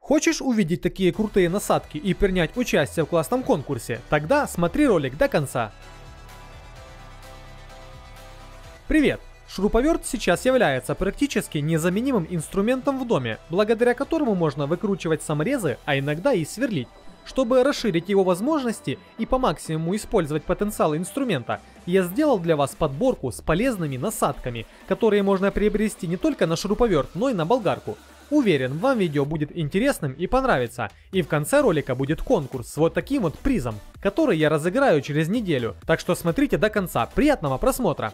Хочешь увидеть такие крутые насадки и принять участие в классном конкурсе? Тогда смотри ролик до конца. Привет! Шуруповерт сейчас является практически незаменимым инструментом в доме, благодаря которому можно выкручивать саморезы, а иногда и сверлить. Чтобы расширить его возможности и по максимуму использовать потенциал инструмента, я сделал для вас подборку с полезными насадками, которые можно приобрести не только на шуруповерт, но и на болгарку. Уверен, вам видео будет интересным и понравится, и в конце ролика будет конкурс с вот таким вот призом, который я разыграю через неделю, так что смотрите до конца. Приятного просмотра!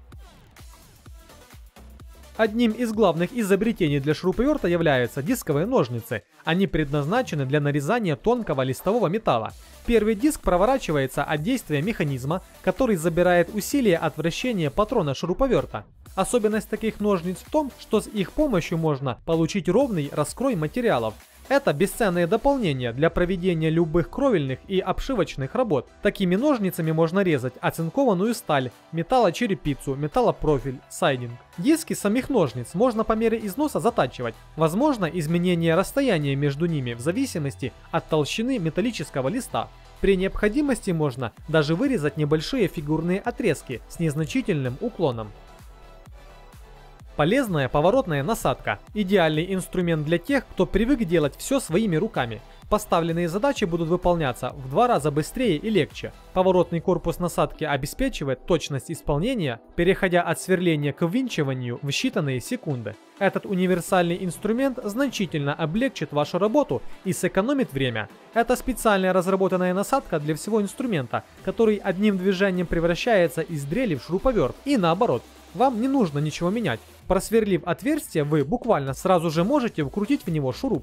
Одним из главных изобретений для шуруповерта являются дисковые ножницы. Они предназначены для нарезания тонкого листового металла. Первый диск проворачивается от действия механизма, который забирает усилие от вращения патрона шуруповерта. Особенность таких ножниц в том, что с их помощью можно получить ровный раскрой материалов. Это бесценное дополнение для проведения любых кровельных и обшивочных работ. Такими ножницами можно резать оцинкованную сталь, металлочерепицу, металлопрофиль, сайдинг. Диски самих ножниц можно по мере износа затачивать. Возможно изменение расстояния между ними в зависимости от толщины металлического листа. При необходимости можно даже вырезать небольшие фигурные отрезки с незначительным уклоном. Полезная поворотная насадка. Идеальный инструмент для тех, кто привык делать все своими руками. Поставленные задачи будут выполняться в 2 раза быстрее и легче. Поворотный корпус насадки обеспечивает точность исполнения, переходя от сверления к ввинчиванию в считанные секунды. Этот универсальный инструмент значительно облегчит вашу работу и сэкономит время. Это специальная разработанная насадка для всего инструмента, который одним движением превращается из дрели в шуруповерт и наоборот. Вам не нужно ничего менять. Просверлив отверстие, вы буквально сразу же можете вкрутить в него шуруп.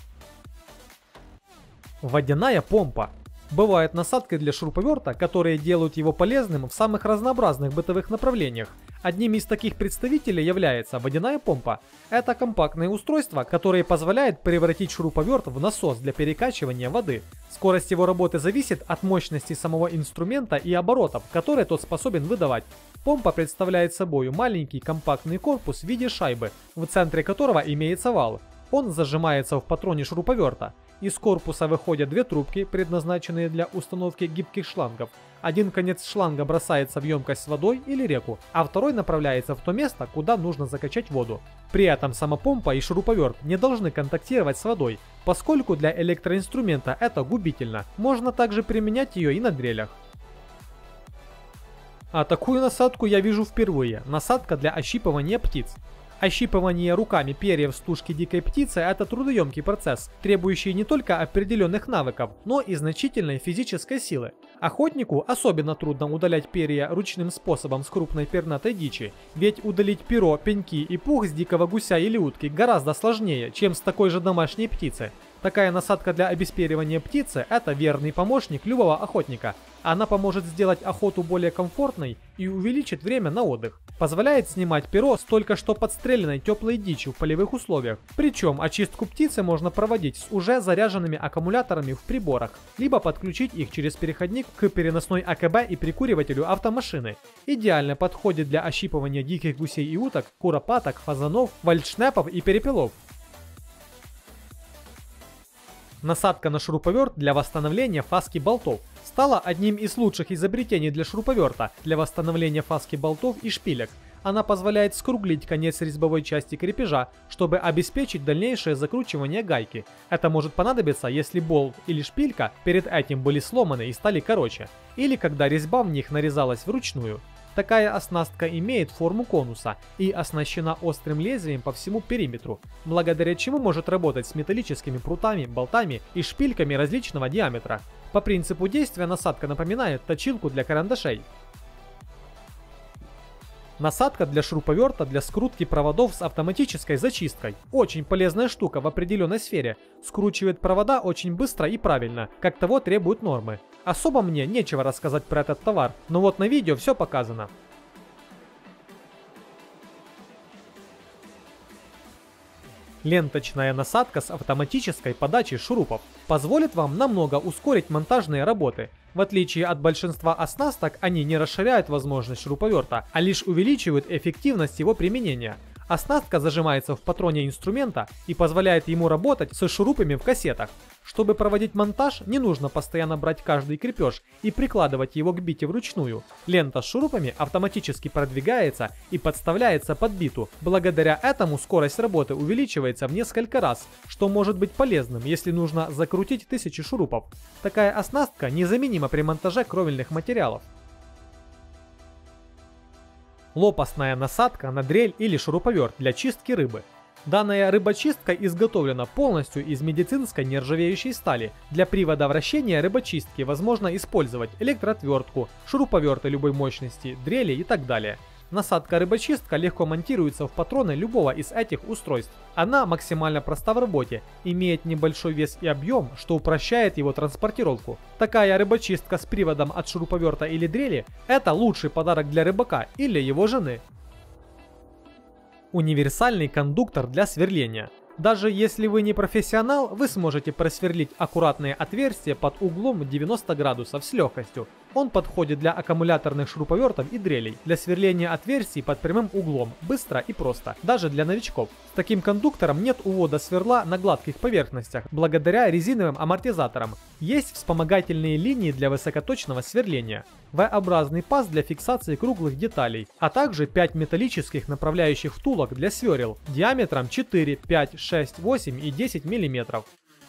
Водяная помпа. Бывают насадки для шуруповерта, которые делают его полезным в самых разнообразных бытовых направлениях. Одним из таких представителей является водяная помпа. Это компактное устройство, которое позволяет превратить шуруповерт в насос для перекачивания воды. Скорость его работы зависит от мощности самого инструмента и оборотов, которые тот способен выдавать. Помпа представляет собой маленький компактный корпус в виде шайбы, в центре которого имеется вал. Он зажимается в патроне шуруповерта. Из корпуса выходят 2 трубки, предназначенные для установки гибких шлангов. Один конец шланга бросается в емкость с водой или реку, а второй направляется в то место, куда нужно закачать воду. При этом сама помпа и шуруповерт не должны контактировать с водой, поскольку для электроинструмента это губительно. Можно также применять ее и на дрелях. А такую насадку я вижу впервые. Насадка для ощипывания птиц. Ощипывание руками перьев с тушки дикой птицы – это трудоемкий процесс, требующий не только определенных навыков, но и значительной физической силы. Охотнику особенно трудно удалять перья ручным способом с крупной пернатой дичи, ведь удалить перо, пеньки и пух с дикого гуся или утки гораздо сложнее, чем с такой же домашней птицы. Такая насадка для обесперивания птицы – это верный помощник любого охотника. Она поможет сделать охоту более комфортной и увеличит время на отдых. Позволяет снимать перо с только что подстреленной теплой дичи в полевых условиях. Причем очистку птицы можно проводить с уже заряженными аккумуляторами в приборах, либо подключить их через переходник к переносной АКБ и прикуривателю автомашины. Идеально подходит для ощипывания диких гусей и уток, куропаток, фазанов, вальдшнепов и перепелов. Насадка на шуруповерт для восстановления фаски болтов стала одним из лучших изобретений для шуруповерта для восстановления фаски болтов и шпилек. Она позволяет скруглить конец резьбовой части крепежа, чтобы обеспечить дальнейшее закручивание гайки. Это может понадобиться, если болт или шпилька перед этим были сломаны и стали короче, или когда резьба в них нарезалась вручную. Такая оснастка имеет форму конуса и оснащена острым лезвием по всему периметру, благодаря чему может работать с металлическими прутами, болтами и шпильками различного диаметра. По принципу действия насадка напоминает точилку для карандашей. Насадка для шуруповерта для скрутки проводов с автоматической зачисткой. Очень полезная штука в определенной сфере. Скручивает провода очень быстро и правильно, как того требуют нормы. Особо мне нечего рассказать про этот товар, но вот на видео все показано. Ленточная насадка с автоматической подачей шурупов позволит вам намного ускорить монтажные работы. В отличие от большинства оснасток, они не расширяют возможность шуруповерта, а лишь увеличивают эффективность его применения. Оснастка зажимается в патроне инструмента и позволяет ему работать со шурупами в кассетах. Чтобы проводить монтаж, не нужно постоянно брать каждый крепеж и прикладывать его к бите вручную. Лента с шурупами автоматически продвигается и подставляется под биту. Благодаря этому скорость работы увеличивается в несколько раз, что может быть полезным, если нужно закрутить тысячи шурупов. Такая оснастка незаменима при монтаже кровельных материалов. Лопастная насадка на дрель или шуруповерт для чистки рыбы. Данная рыбочистка изготовлена полностью из медицинской нержавеющей стали. Для привода вращения рыбочистки возможно использовать электроотвертку, шуруповерты любой мощности, дрели и так далее. Насадка-рыбочистка легко монтируется в патроны любого из этих устройств. Она максимально проста в работе, имеет небольшой вес и объем, что упрощает его транспортировку. Такая рыбочистка с приводом от шуруповерта или дрели – это лучший подарок для рыбака или его жены. Универсальный кондуктор для сверления. Даже если вы не профессионал, вы сможете просверлить аккуратные отверстия под углом 90 градусов с легкостью. Он подходит для аккумуляторных шуруповертов и дрелей, для сверления отверстий под прямым углом, быстро и просто, даже для новичков. С таким кондуктором нет увода сверла на гладких поверхностях, благодаря резиновым амортизаторам. Есть вспомогательные линии для высокоточного сверления, V-образный паз для фиксации круглых деталей, а также 5 металлических направляющих втулок для сверел диаметром 4, 5, 6, 8 и 10 мм.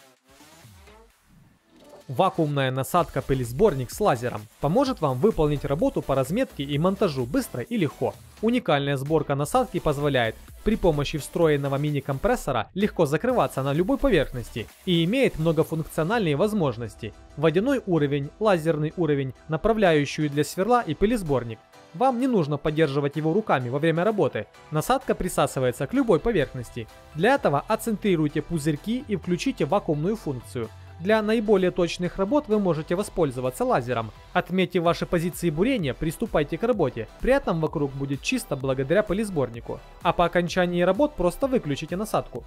Вакуумная насадка-пылесборник с лазером поможет вам выполнить работу по разметке и монтажу быстро и легко. Уникальная сборка насадки позволяет при помощи встроенного мини-компрессора легко закрываться на любой поверхности и имеет многофункциональные возможности: водяной уровень, лазерный уровень, направляющую для сверла и пылесборник. Вам не нужно поддерживать его руками во время работы. Насадка присасывается к любой поверхности. Для этого отцентрируйте пузырьки и включите вакуумную функцию. Для наиболее точных работ вы можете воспользоваться лазером. Отметьте ваши позиции бурения, приступайте к работе. При этом вокруг будет чисто благодаря пылесборнику. А по окончании работ просто выключите насадку.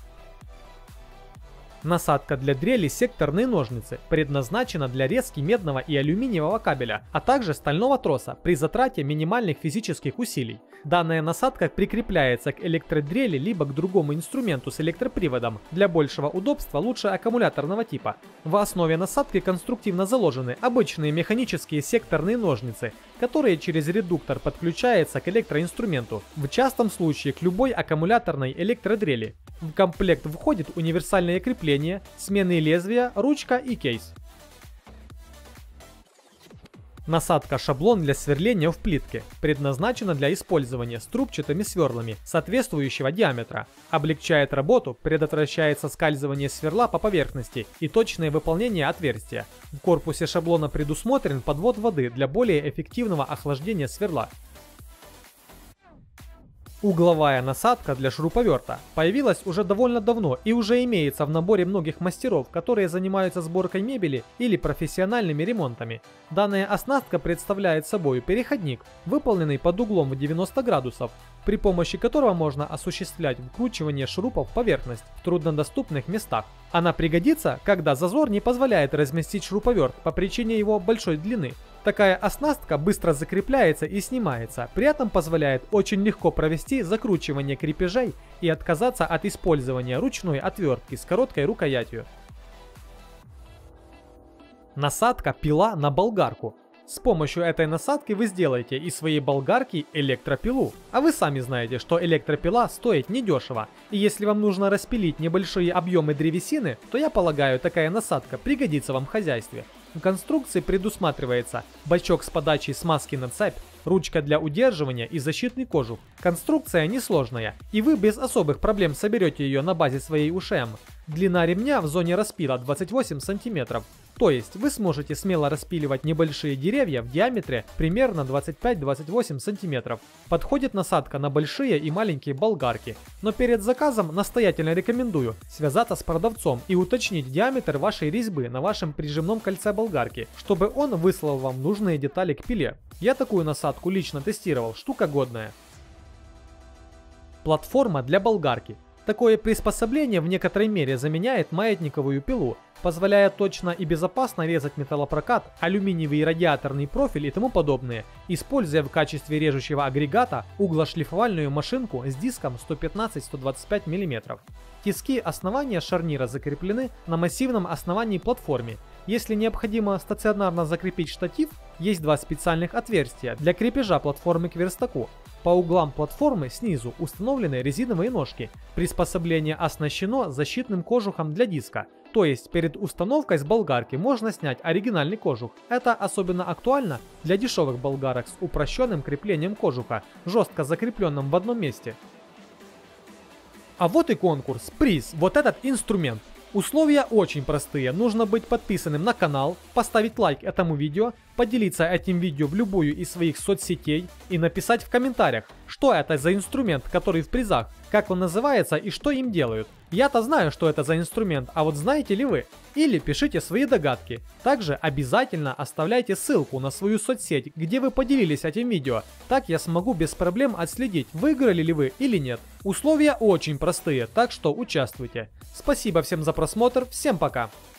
Насадка для дрели секторные ножницы предназначена для резки медного и алюминиевого кабеля, а также стального троса при затрате минимальных физических усилий. Данная насадка прикрепляется к электродрели либо к другому инструменту с электроприводом. Для большего удобства лучше аккумуляторного типа. В основе насадки конструктивно заложены обычные механические секторные ножницы, которые через редуктор подключаются к электроинструменту, в частом случае к любой аккумуляторной электродрели. В комплект входит универсальное крепление, сменные лезвия, ручка и кейс. Насадка-шаблон для сверления в плитке предназначена для использования с трубчатыми сверлами соответствующего диаметра. Облегчает работу, предотвращает соскальзывание сверла по поверхности и точное выполнение отверстия. В корпусе шаблона предусмотрен подвод воды для более эффективного охлаждения сверла. Угловая насадка для шуруповерта появилась уже довольно давно и уже имеется в наборе многих мастеров, которые занимаются сборкой мебели или профессиональными ремонтами. Данная оснастка представляет собой переходник, выполненный под углом в 90 градусов, при помощи которого можно осуществлять вкручивание шурупов в поверхность в труднодоступных местах. Она пригодится, когда зазор не позволяет разместить шуруповерт по причине его большой длины. Такая оснастка быстро закрепляется и снимается, при этом позволяет очень легко провести закручивание крепежей и отказаться от использования ручной отвертки с короткой рукоятью. Насадка-пила на болгарку. С помощью этой насадки вы сделаете из своей болгарки электропилу. А вы сами знаете, что электропила стоит недешево. И если вам нужно распилить небольшие объемы древесины, то я полагаю, такая насадка пригодится вам в хозяйстве. В конструкции предусматривается бачок с подачей смазки на цепь, ручка для удерживания и защитный кожух. Конструкция несложная, и вы без особых проблем соберете ее на базе своей УШМ. Длина ремня в зоне распила 28 см. То есть вы сможете смело распиливать небольшие деревья в диаметре примерно 25-28 см. Подходит насадка на большие и маленькие болгарки. Но перед заказом настоятельно рекомендую связаться с продавцом и уточнить диаметр вашей резьбы на вашем прижимном кольце болгарки, чтобы он выслал вам нужные детали к пиле. Я такую насадку лично тестировал, штука годная. Платформа для болгарки. Такое приспособление в некоторой мере заменяет маятниковую пилу, позволяя точно и безопасно резать металлопрокат, алюминиевый радиаторный профиль и тому подобное, используя в качестве режущего агрегата углошлифовальную машинку с диском 115-125 мм. Тиски основания шарнира закреплены на массивном основании платформы. Если необходимо стационарно закрепить штатив, есть два специальных отверстия для крепежа платформы к верстаку. По углам платформы снизу установлены резиновые ножки. Приспособление оснащено защитным кожухом для диска, то есть перед установкой с болгарки можно снять оригинальный кожух. Это особенно актуально для дешевых болгарок с упрощенным креплением кожуха, жестко закрепленным в одном месте. А вот и конкурс, приз, вот этот инструмент. Условия очень простые, нужно быть подписанным на канал, поставить лайк этому видео, поделиться этим видео в любую из своих соцсетей и написать в комментариях, что это за инструмент, который в призах, как он называется и что им делают. Я-то знаю, что это за инструмент, а вот знаете ли вы? Или пишите свои догадки. Также обязательно оставляйте ссылку на свою соцсеть, где вы поделились этим видео. Так я смогу без проблем отследить, выиграли ли вы или нет. Условия очень простые, так что участвуйте. Спасибо всем за просмотр, всем пока!